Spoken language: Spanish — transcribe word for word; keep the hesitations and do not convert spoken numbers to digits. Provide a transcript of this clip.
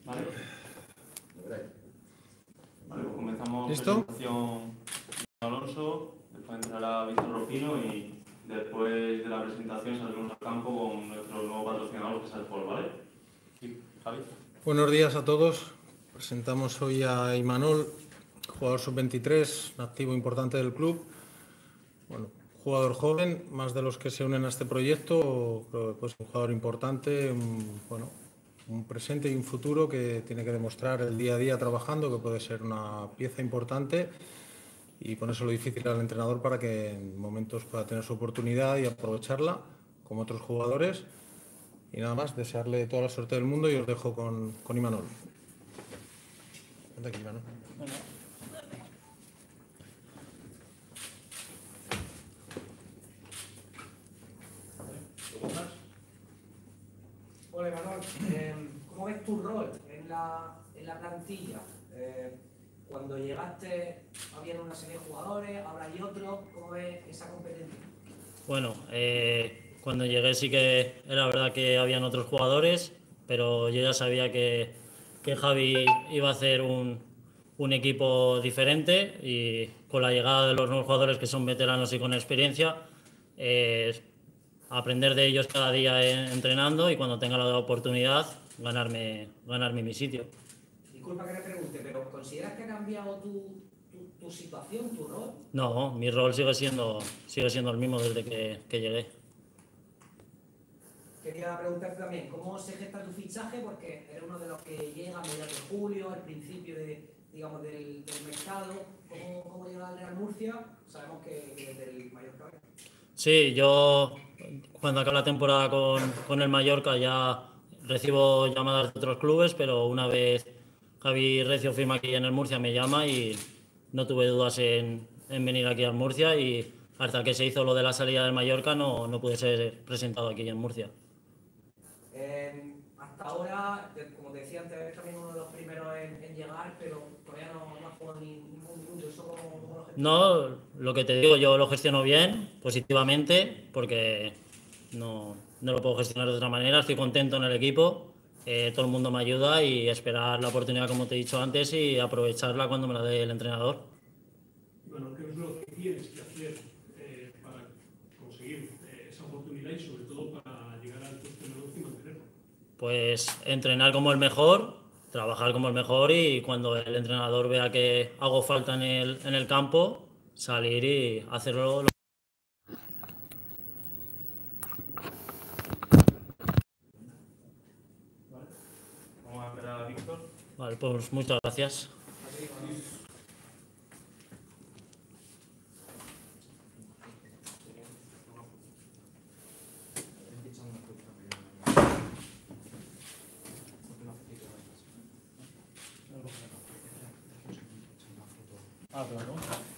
Vale. Vale, pues comenzamos. ¿Listo? Presentación de Alonso, después entrará Víctor Rufino y después de la presentación saldremos al campo con nuestro nuevo patrocinador que es el Ford, ¿vale? Sí, Javi. Buenos días a todos. Presentamos hoy a Imanol, jugador sub veintitrés, activo importante del club. Bueno, jugador joven, más de los que se unen a este proyecto, creo que pues un jugador importante, un, bueno, un presente y un futuro que tiene que demostrar el día a día trabajando, que puede ser una pieza importante y ponérselo difícil al entrenador para que en momentos pueda tener su oportunidad y aprovecharla, como otros jugadores. Y nada más, desearle toda la suerte del mundo y os dejo con, con Imanol. Vente aquí, Imanol. Hola, Imanol. Eh, ¿Cómo ves tu rol en la, en la plantilla? Eh, cuando llegaste había una serie de jugadores, ahora hay otros. ¿Cómo ves esa competencia? Bueno, eh, cuando llegué sí que era verdad que habían otros jugadores, pero yo ya sabía que, que Javi iba a hacer un, un equipo diferente y con la llegada de los nuevos jugadores que son veteranos y con experiencia, eh, aprender de ellos cada día eh, entrenando y cuando tenga la oportunidad ganarme, ganarme mi sitio. Disculpa que te pregunte, pero ¿consideras que ha cambiado tu, tu, tu situación, tu rol? No, mi rol sigue siendo, sigue siendo el mismo desde que, que llegué. Quería preguntarte también, ¿cómo se gesta tu fichaje? Porque eres uno de los que llega a mediados de julio, al principio de, digamos, del, del mercado. ¿Cómo, cómo llega al Real Murcia? Sabemos que, que es del Mallorca. Sí, yo cuando acabe la temporada con, con el Mallorca ya recibo llamadas de otros clubes, pero una vez Javi Recio firma aquí en el Murcia me llama y no tuve dudas en, en venir aquí al Murcia y hasta que se hizo lo de la salida del Mallorca no, no pude ser presentado aquí en Murcia. Eh, hasta ahora, como te decía antes, eres también uno de los primeros en, en llegar, pero todavía no, no has jugado ni, ningún minuto. ¿Eso cómo, cómo lo gestionas? No, lo que te digo, yo lo gestiono bien, positivamente, porque no, no lo puedo gestionar de otra manera. Estoy contento en el equipo, eh, todo el mundo me ayuda y esperar la oportunidad, como te he dicho antes, y aprovecharla cuando me la dé el entrenador. Bueno, ¿qué es lo que tienes que hacer eh, para conseguir eh, esa oportunidad y sobre todo para llegar al puesto de negocio y mantenerlo? Pues entrenar como el mejor, trabajar como el mejor y cuando el entrenador vea que hago falta en el, en el campo, salir y hacerlo. Lo... Vale. Vamos a esperar a Víctor. Vale, pues muchas gracias. Ah, claro.